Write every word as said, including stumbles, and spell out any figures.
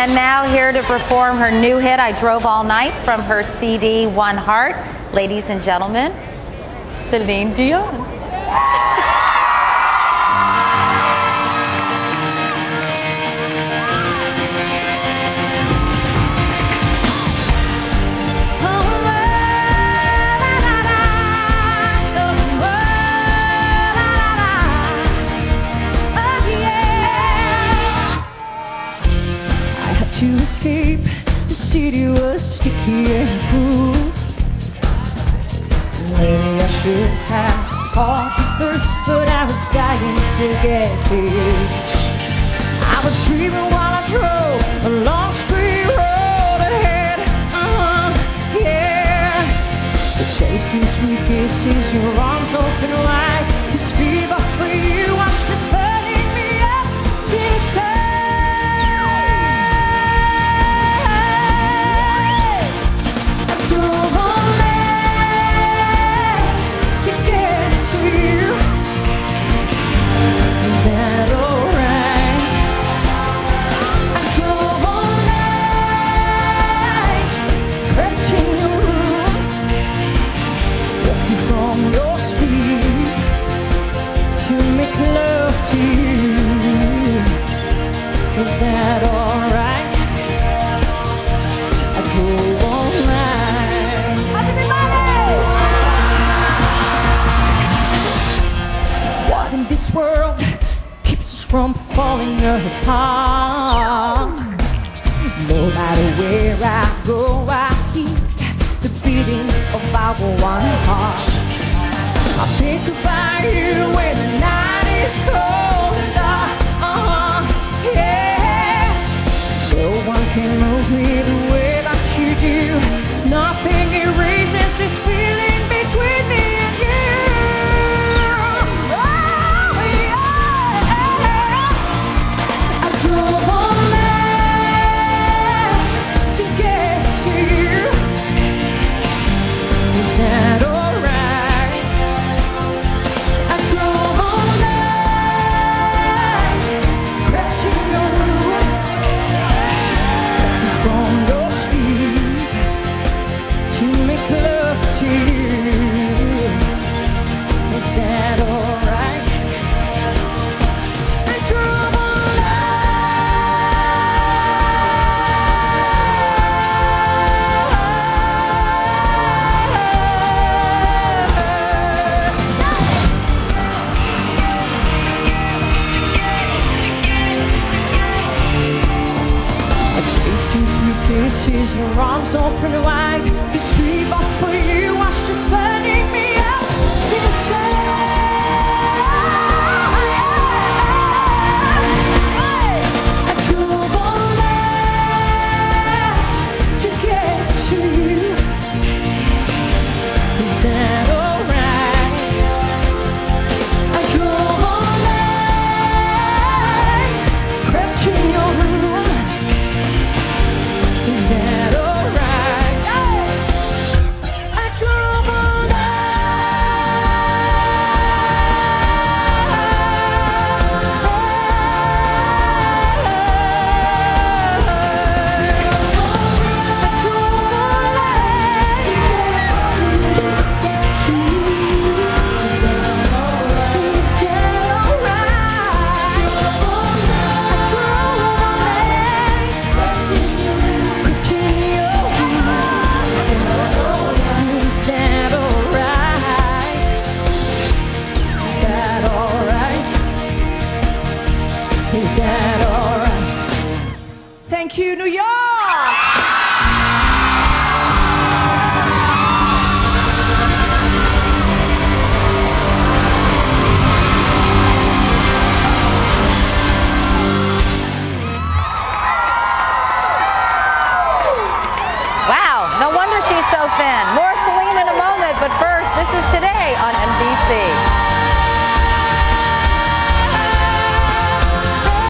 And now here to perform her new hit, I Drove All Night, from her C D, One Heart. Ladies and gentlemen, Celine Dion. To escape, the city was sticky and cool. Maybe I should have called you first, but I was dying to get to you. I was dreaming while I drove a long straight road ahead. Uh-huh, yeah. The taste of sweet kisses, your arms open wide. This fever for you was just burning me up inside. Is that alright? I drove all night. How's everybody? What in this world keeps us from falling apart? No matter where I go, I hear the beating of our one heart. I think about you when the night is cold and dark. Uh-huh, yeah. No one can move me the way that you do. Nothing erases this feeling between me and you. Oh, yeah. I drove all night to get to you. Is that alright? I drove all night, crept in your room, from your speed to make love to you. Is that alright? I drove all kisses, your arms open wide. This fever for you was just burning me up inside. I drove all night to get to you. Is that alright? I drove all night, crept in your room. Is that alright? I drove all Is that alright? Thank you, New York! Wow, no wonder she's so thin. More Celine in a moment, but first, this is Today on N B C.